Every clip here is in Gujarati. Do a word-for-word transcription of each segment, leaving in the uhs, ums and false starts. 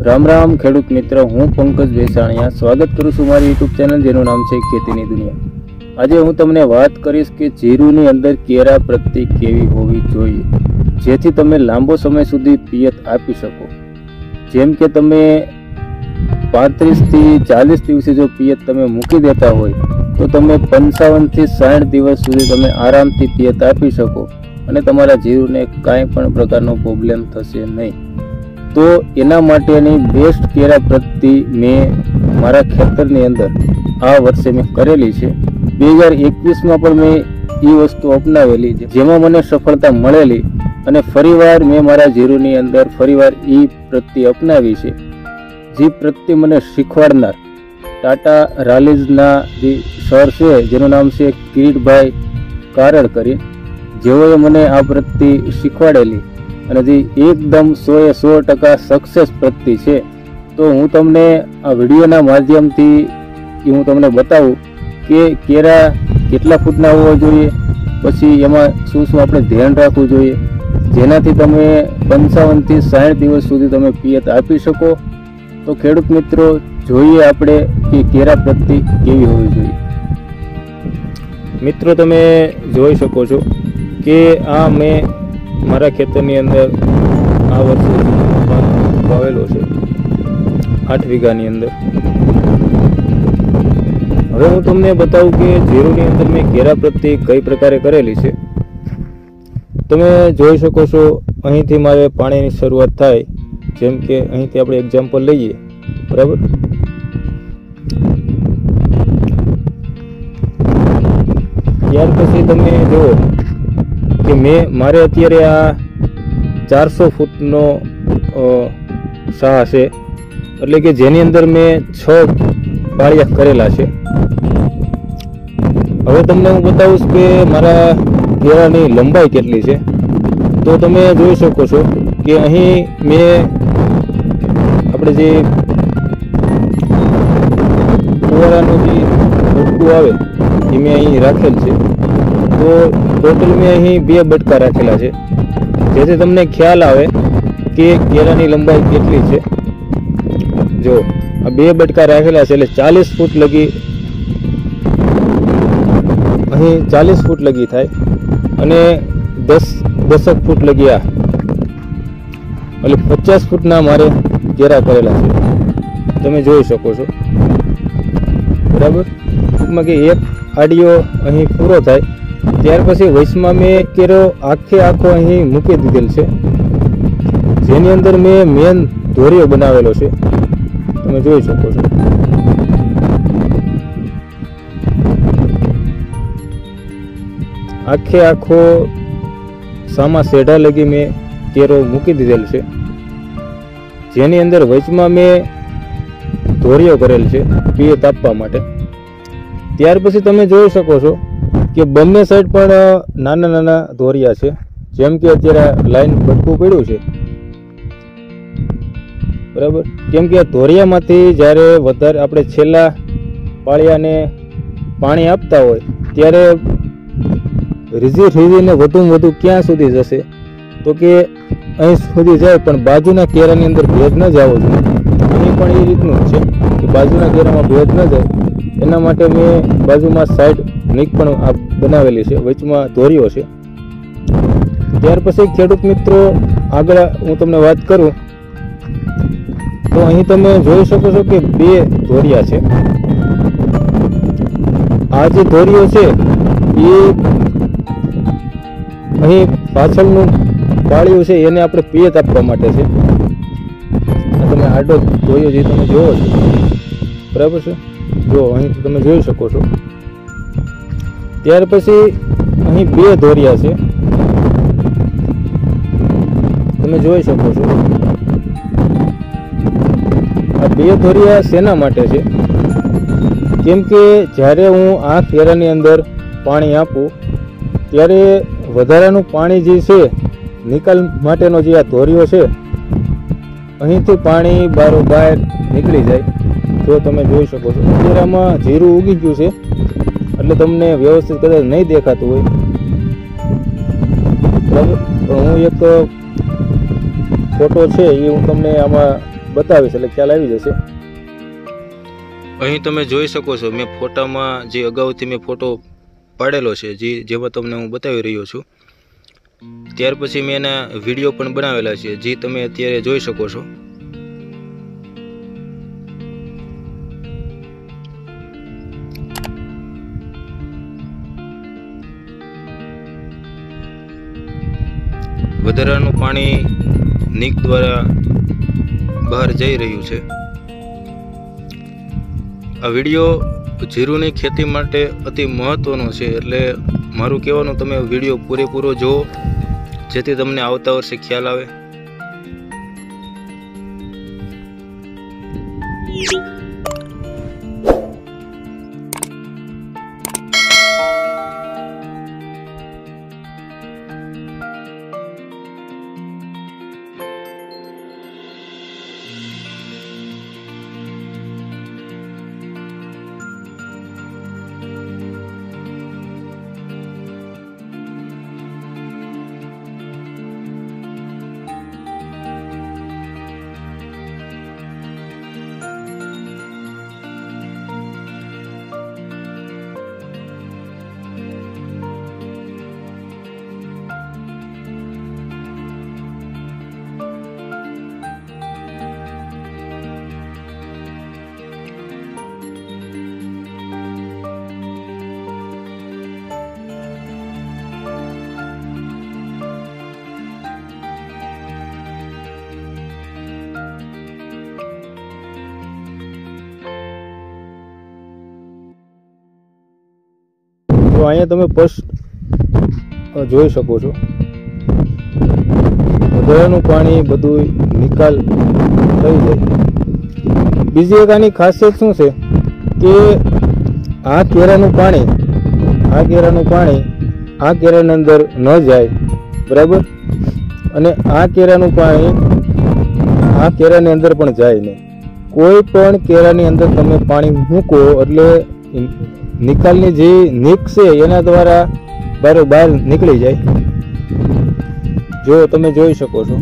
રામ રામ ખેડૂત મિત્ર, હું પંકજ બેસાણિયા સ્વાગત કરું છું મારી યુટ્યુબ ચેનલ જેનું નામ છે ખેતીની દુનિયા। આજે હું તમને વાત કરીશ કે જીરુની અંદર કેરા પ્રત્યે કેવી હોવી જોઈએ જેથી તમે લાંબો સમય સુધી પિયત આપી શકો। જેમ કે તમે પાંત્રીસ થી ચાલીસ દિવસે જો પિયત તમે મૂકી દેતા હોય તો તમે પંચાવન થી સાઠ દિવસ સુધી તમે આરામથી પિયત આપી શકો અને તમારા જીરુને કાંઈ પણ પ્રકારનો પ્રોબ્લેમ થશે નહીં। તો એના માટેની બેસ્ટ કેરા પ્રત્તિ મેં મારા ખેતરની અંદર આ વર્ષે મેં કરેલી છે। બે હજાર એકવીસમાં પણ મેં એ વસ્તુ અપનાવેલી છે જેમાં મને સફળતા મળેલી અને ફરીવાર મેં મારા જીરુની અંદર ફરીવાર એ પ્રત્તિ અપનાવી છે। જે પ્રત્તિ મને શીખવાડનાર ટાટા રાલીઝના જે સર છે જેનું નામ છે કિરીટભાઈ કારડ કરી, જેઓએ મને આ પ્રત્તિ શીખવાડેલી અને જે એકદમ સો એ સો ટકા સક્સેસ પ્રત્તિ છે। તો હું તમને આ વિડીયોના માધ્યમથી હું તમને બતાવું કે કેરા કેટલા ફૂટના હોવા જોઈએ, પછી એમાં શું શું આપણે ધ્યાન રાખવું જોઈએ જેનાથી તમે પંચાવનથી સાઠ દિવસ સુધી તમે પિયત આપી શકો। તો ખેડૂત મિત્રો, જોઈએ આપણે કે કેરા પ્રત્તિ કેવી હોવી જોઈએ। મિત્રો, તમે જોઈ શકો છો કે આ મેં મારા ખેતરની અંદર આ વર્ષે વાવેલો છે આઠ વીઘાની અંદર। હવે હું તમને બતાવું કે જીરુની અંદર મેં કેરા પ્રત્તિ કઈ પ્રકારે કરેલી છે। તમે જોઈ શકો છો, અહીંથી મારે પાણીની શરૂઆત થાય। જેમ કે અહીંથી આપણે એક્ઝામ્પલ લઈએ, બરાબર। ત્યાર પછી તમે જુઓ કે મેં મારે અત્યારે આ ચારસો ફૂટનો શાહ છે, એટલે કે જેની અંદર મેં છ પાળિયા કરેલા છે। હવે તમને હું બતાવીશ કે મારા કેળાની લંબાઈ કેટલી છે। તો તમે જોઈ શકો છો કે અહીં મેં આપણે જે ફુવારાનું જે બટકું આવે એ મેં અહીં રાખેલ છે। તો ટોટલ મેં અહીં બે બટકા રાખેલા છે જેથી તમને ખ્યાલ આવે કે કેળાની લંબાઈ કેટલી છે। જો આ બે બટકા રાખેલા છે એટલે ચાલીસ ફૂટ લગી અહીં ચાલીસ ફૂટ લગી થાય અને દસ દસક ફૂટ લગી આ એટલે પચાસ ફૂટના મારે કેરા કરેલા છે, તમે જોઈ શકો છો, બરાબર। ટૂંકમાં કે એક આડિયો અહીં પૂરો થાય ત્યાર પછી વચમાં મેં કેરો આખે આખો અહીં મૂકી દીધેલ છે જેની અંદર મેં મેન ધોરીઓ બનાવેલો છે, તમે જોઈ શકો છો। આખે આખો સામા સેઢા લગી મેં કેરો મૂકી દીધેલ છે જેની અંદર વચમાં મેં ધોરીઓ કરેલ છે પિયત આપવા માટે। ત્યાર પછી તમે જોઈ શકો છો કે બંને સાઈડ પણ નાના નાના ધોરિયા છે, જેમ કે અત્યારે લાઈન બટકું પડ્યું છે, બરાબર। કેમ કે આ ધોરિયામાંથી જ્યારે વધારે આપણે છેલ્લા પાળિયાને પાણી આપતા હોય ત્યારે રીઝી રીઝીને વધુમાં વધુ ક્યાં સુધી જશે તો કે અહીં સુધી જાય, પણ બાજુના કેરાની અંદર ભેજ ન જવો જોઈએ। અહીં પણ એ રીતનું છે કે બાજુના કેરામાં ભેજ ન જાય એના માટે મેં બાજુમાં સાઈડ નીક પણ આ બનાવેલી છે, વચમાં ધોરીઓ છે। ત્યાર પછી ખેડૂત મિત્રો, આગળ હું તમને વાત કરું તો અહીં તમે જોઈ શકો છો કે બે ધોરિયા છે। આ જે ધોરીઓ છે એ અહીં પાછળનું પાળિયું છે એને આપણે પિયત આપવા માટે છે। તમે આડો ધોરિયો જે તમે જોવો છો, બરાબર છે, જો અહીં તમે જોઈ શકો છો। ત્યાર પછી અહીં બે ધોરિયા છે, તમે જોઈ શકો છો। આ બે ધોરિયા શેના માટે છે? કેમ કે જ્યારે હું આ કેરાની અંદર પાણી આપું ત્યારે વધારાનું પાણી જે છે નિકાલ માટેનો જે આ ધોરિયો છે અહીંથી પાણી બારોબાર નીકળી જાય। તો તમે જોઈ શકો છો કેરામાં જીરું ઉગી ગયું છે એટલે તમને વ્યવસ્થિત કદાચ નહીં દેખાતું હોય, બરાબર। પણ હું એક ફોટો છે એ હું તમને આમાં બતાવીશ એટલે ખ્યાલ આવી જશે. અહીં તમે જોઈ શકો છો મેં ફોટામાં જે અગાઉથી મેં ફોટો પાડેલો છે જે જેમાં તમને હું બતાવી રહ્યો છું. ત્યાર પછી મેં એના વિડીયો પણ બનાવેલા છે જે તમે અત્યારે જોઈ શકો છો. વધારાનું પાણી નીક દ્વારા બહાર જઈ રહ્યું છે. આ વિડીયો જીરુની ખેતી માટે અતિ મહત્વનો છે એટલે મારું કહેવાનું તમે વિડીયો પૂરેપૂરો જુઓ જેથી તમને આવતા વર્ષે ખ્યાલ આવે. તો અહીંયા તમે સ્પષ્ટ જોઈ શકો છો વધારાનું પાણી બધું નિકાલ થઈ જાય. બીજી એક આની ખાસિયત શું છે કે આ કેરાનું પાણી આ કેરાનું પાણી આ કેરાની અંદર ન જાય, બરાબર, અને આ કેરાનું પાણી આ કેરાની અંદર પણ જાય નહીં. કોઈ પણ કેરાની અંદર તમે પાણી મૂકો એટલે નિકાલની જે નીક છે એના દ્વારા બારે બહાર નીકળી જાય. જો તમે જોઈ શકો છો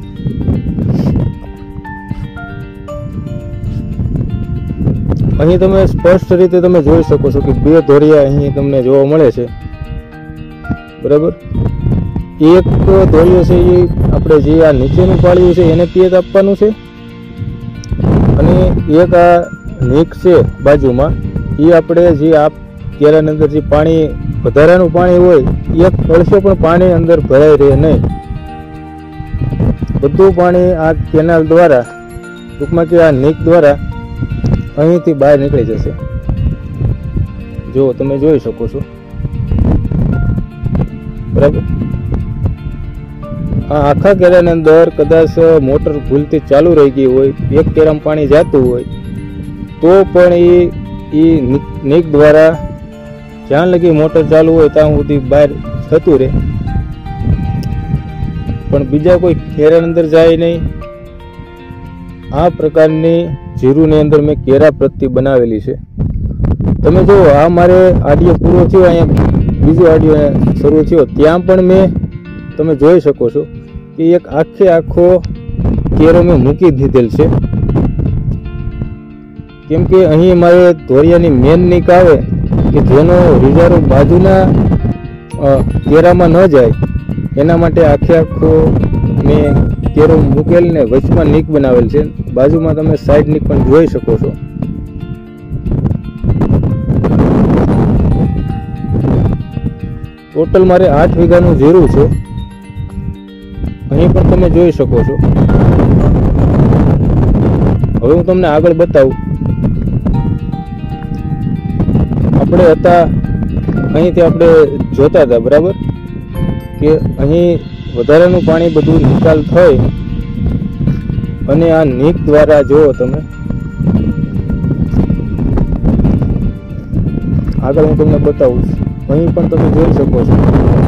અહીં તમે સ્પષ્ટ રીતે તમે જોઈ શકો છો કે બે ધોરિયા અહીં તમને જોવા મળે છે, બરાબર. એક ધોરિયો છે એ આપણે જે આ નીચેનું પાળ્યું છે એને પિયત આપવાનું છે અને એક આ નીક છે બાજુમાં એ આપણે જે આ કેરાની અંદર જે પાણી વધારાનું પાણી હોય એક કળશો પણ પાણી અંદર ભરાઈ રહે નહીં. બધું પાણી આ કેનાલ દ્વારા ટૂંકમાં કે આ નીક દ્વારા અહીંથી બહાર નીકળી જશે. જો તમે જોઈ શકો છો, બરાબર. આ આખા કેરાની અંદર કદાચ મોટર ભૂલથી ચાલુ રહી ગઈ હોય, એક કેરામાં પાણી જતું હોય તો પણ એ એ નીક દ્વારા જ્યાં લગી મોટર ચાલુ હોય ત્યાં સુધી બહાર જતું રહે, પણ બીજા કોઈ કેરાની અંદર જાય નહીં. આ પ્રકારની જીરુની અંદર મેં કેરા પ્રત્તિ બનાવેલી છે. તમે જુઓ આ મારે આડિયો પૂરો થયો, અહીંયા બીજો આડિયો શરૂ થયો, ત્યાં પણ મેં તમે જોઈ શકો છો કે એક આખે આખો કેરો મેં મૂકી દીધેલ છે. કેમ કે અહીં મારે ધોરિયાની મેન નીક આવે કે જેનો રીઝારો બાજુના કેરામાં ન જાય એના માટે આખે આખો મેં કેરો મૂકેલ ને વચમાં નીક બનાવેલ છે. બાજુમાં તમે સાઈડ નીક પણ જોઈ શકો છો. ટોટલ મારે આઠ વીઘાનું જીરું છે. અહીં પણ તમે જોઈ શકો છો. હવે હું તમને આગળ બતાવું. આપણે હતા અહીંથી આપણે જોતા હતા, બરાબર, કે અહીં વધારાનું પાણી બધું નિકાલ થઈ અને આ નીક દ્વારા જુઓ તમે આગળ હું તમને બતાવું. અહીં પણ તમે જોઈ શકો છો.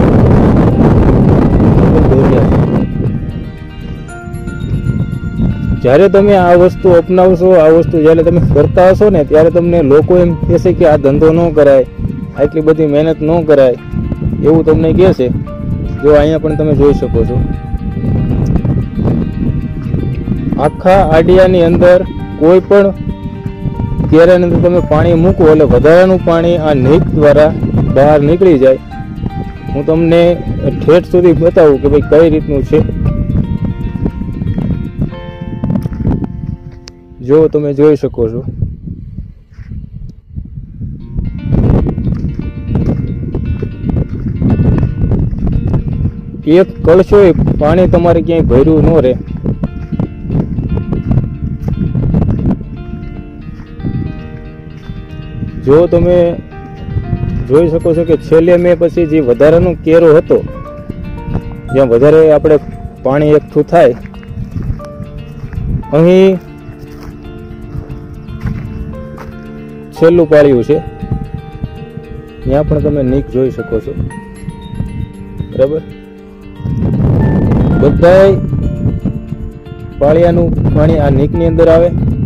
જ્યારે તમે આ વસ્તુ અપનાવશો, આ વસ્તુ જ્યારે તમે કરતા હશો ને ત્યારે તમને લોકો એમ કહેશે કે આ ધંધો ન કરાય, આટલી બધી મહેનત ન કરાય એવું તમને કહેશે. જો અહીંયા પણ તમે જોઈ શકો છો આખા આડિયાની અંદર કોઈ પણ કેરાની અંદર તમે પાણી મૂકો એટલે વધારાનું પાણી આ નીક દ્વારા બહાર નીકળી જાય. હું તમને ઠેઠ સુધી બતાવું કે ભાઈ કઈ રીતનું છે. જો તમે જોઈ શકો છો, એક કળશો પાણી તમારે ક્યાંય ભર્યું ન રહે. જો તમે જોઈ શકો છો કે છેલ્લે મેં પછી જે વધારાનો કેરો હતો, જ્યાં વધારે આપણે પાણી એકઠું થાય, અહીં છેલ્લું પાળ્યું છે, ત્યાં પણ તમે નીક જોઈ શકો છો. બરાબર, બધાય પાળિયાનું પાણી આ નીકની અંદર આવે.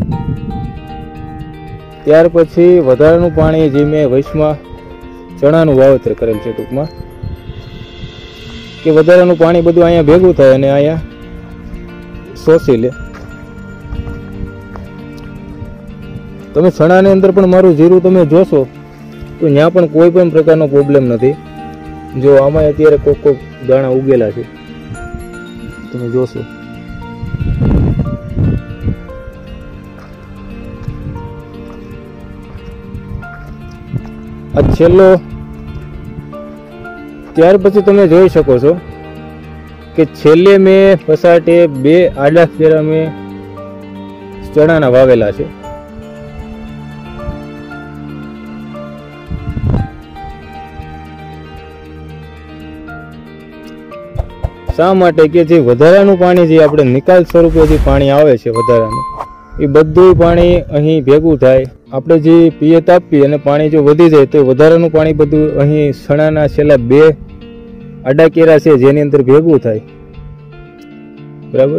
ત્યાર પછી વધારાનું પાણી જે મેં વૈશમાં ચણાનું વાવેતર કરેલ છે, ટૂંકમાં કે વધારાનું પાણી બધું અહીંયા ભેગું થાય અને અહીંયા શોષી લે. તમે ચણાની અંદર પણ મારું જીરું તમે જોશો તો ત્યાં પણ કોઈ પણ પ્રકારનો પ્રોબ્લેમ નથી. જો આમાં અત્યારે કોક કોક દાણા ઉગેલા છે, તમે જોશો. આ છેલ્લો, ત્યાર પછી તમે જોઈ શકો છો કે છેલ્લે મેં પસાટે બે આડા કેરા મેં ચણાના વાવેલા છે. શા માટે કે જે વધારાનું પાણી જે આપણે નિકાલ સ્વરૂપે જે પાણી આવે છે વધારાનું, એ બધું પાણી અહીં ભેગું થાય. આપણે જે પિયત આપીએ અને પાણી જો વધી જાય તો વધારાનું પાણી બધું અહીં ચણાના છેલ્લા બે આડા કેરા છે જેની અંદર ભેગું થાય. બરાબર,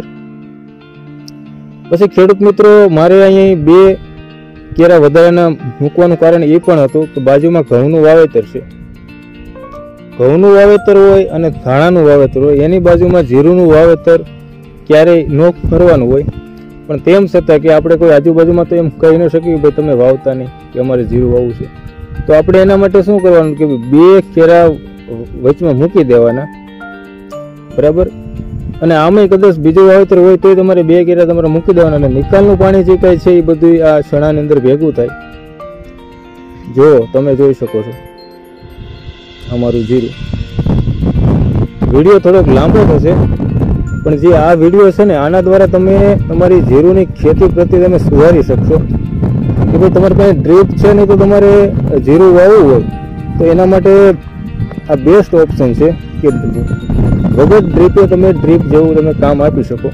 પછી ખેડૂત મિત્રો મારે અહીં બે કેરા વધારાના મૂકવાનું કારણ એ પણ હતું કે બાજુમાં ઘઉંનું વાવેતર છે. ઘઉંનું વાવેતર હોય અને ધાણાનું વાવેતર હોય, એની બાજુમાં જીરુંનું વાવેતર ક્યારેય ન કરવાનું હોય. પણ તેમ છતાં કે આપણે કોઈ આજુબાજુમાં તો એમ કહી ન શકીએ ભાઈ તમે વાવતા નહીં કે અમારે જીરું વાવવું છે, તો આપણે એના માટે શું કરવાનું કે બે કેરા વચમાં મૂકી દેવાના. બરાબર, અને આમાંય કદાચ બીજું વાવેતર હોય તો તમારે બે કેરા તમારે મૂકી દેવાના અને નિકાલનું પાણી જે કાંઈ છે એ બધું આ ચણાની અંદર ભેગું થાય. જો તમે જોઈ શકો છો અમારું જીરું. વિડીયો થોડોક લાંબો થશે, પણ જે આ વિડીયો છે ને આના દ્વારા તમે તમારી જીરુની ખેતી પ્રત્યે તમે સુધારી શકશો. કે ભાઈ તમારી પાસે ડ્રીપ છે નહીં તો તમારે જીરું વાવવું હોય તો એના માટે આ બેસ્ટ ઓપ્શન છે કે વગર ડ્રીપે તમે ડ્રીપ જેવું તમે કામ આપી શકો.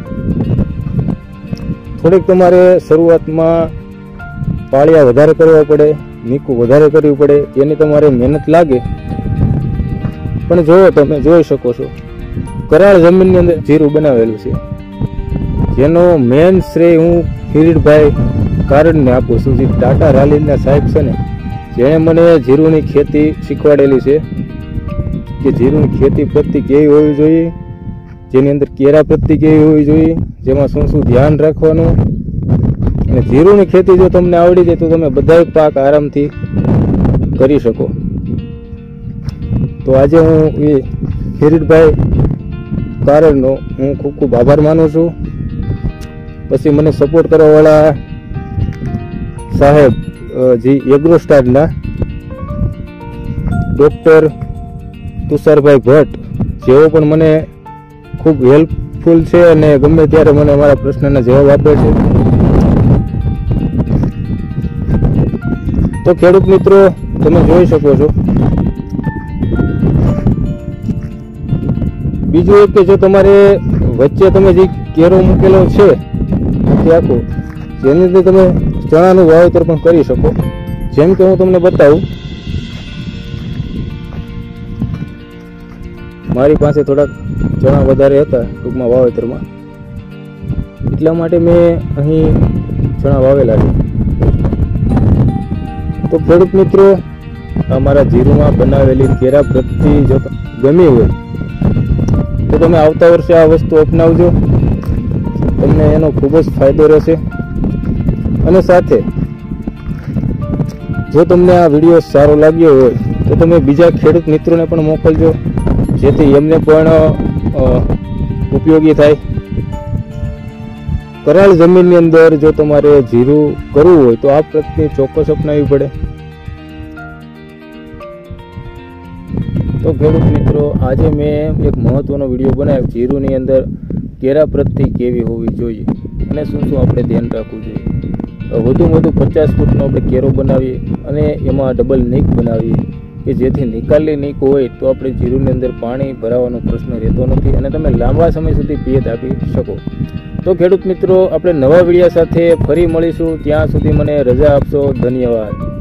થોડીક તમારે શરૂઆતમાં પાળિયા વધારે કરવા પડે, નીકું વધારે કરવું પડે, એની તમારે મહેનત લાગે. પણ જો તમે જોઈ શકો છો કરાળ જમીનની અંદર જીરું બનાવેલું છે, જેનો મેન શ્રેય હું કિરીટભાઈ કારણને આપું છું. જે ટાટા રાલીના સાહેબ છે ને, જેણે મને જીરુની ખેતી શીખવાડેલી છે કે જીરુની ખેતી પ્રત્યે કેવી હોવી જોઈએ, જેની અંદર કેરા પ્રત્યે કેવી હોવી જોઈએ, જેમાં શું શું ધ્યાન રાખવાનું. અને જીરુની ખેતી જો તમને આવડી જાય તો તમે બધા પાક આરામથી કરી શકો. તો આજે હું એ કિરીટભાઈ કારણનો હું ખૂબ ખૂબ આભાર માનું છું. પછી મને સપોર્ટ કરવાવાળા સાહેબ જે એગ્રોસ્ટારના ડૉક્ટર તુષારભાઈ ભટ્ટ, જેઓ પણ મને ખૂબ હેલ્પફુલ છે અને ગમે ત્યારે મને અમારા પ્રશ્નના જવાબ આપે છે. તો ખેડૂત મિત્રો તમે જોઈ શકો છો. બીજું એક કે જો તમારે વચ્ચે તમે જે કેરો મૂકેલો છે તે આપો, જેની અંદર તમે ચણાનું વાવેતર પણ કરી શકો. જેમ કે હું તમને બતાવું, મારી પાસે થોડાક ચણા વધારે હતા ટૂંકમાં વાવેતરમાં, એટલા માટે મેં અહીં ચણા વાવેલા છે. તો ખેડૂત મિત્રો અમારા જીરુમાં બનાવેલી કેરા પ્રત્યે જો ગમી હોય તો તમે આવતા વર્ષે આ વસ્તુ અપનાવજો. તમને એનો ખૂબ જ ફાયદો રહેશે. અને સાથે જો તમને આ વિડીયો સારો લાગ્યો હોય તો તમે બીજા ખેડૂત મિત્રોને પણ મોકલજો, જેથી એમને પણ ઉપયોગી થાય. કરાળ જમીનની અંદર જો તમારે જીરું કરવું હોય તો આ પદ્ધતિ ચોક્કસ અપનાવવી પડે. તો ખેડૂત મિત્રો, આજે મેં એક મહત્વનો વિડીયો બનાવ્યો, જીરુની અંદર કેરા પ્રત્તિ કેવી હોવી જોઈએ અને શું શું આપણે ધ્યાન રાખવું જોઈએ. વધુમાં વધુ પચાસ ફૂટનો આપણે કેરો બનાવીએ અને એમાં ડબલ નીક બનાવીએ કે જેથી નિકાલની નીક હોય તો આપણે જીરુની અંદર પાણી ભરાવાનો પ્રશ્ન રહેતો નથી અને તમે લાંબા સમય સુધી પિયત આપી શકો. તો ખેડૂત મિત્રો, આપણે નવા વિડીયો સાથે ફરી મળીશું. ત્યાં સુધી મને રજા આપશો. ધન્યવાદ.